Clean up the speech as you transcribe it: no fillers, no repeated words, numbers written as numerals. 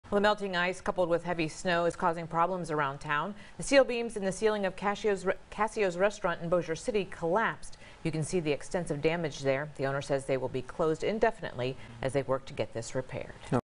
Well, the melting ice coupled with heavy snow is causing problems around town. The steel beams in the ceiling of Cascio's restaurant in Bossier City collapsed. You can see the extensive damage there. The owner says they will be closed indefinitely as they work to get this repaired.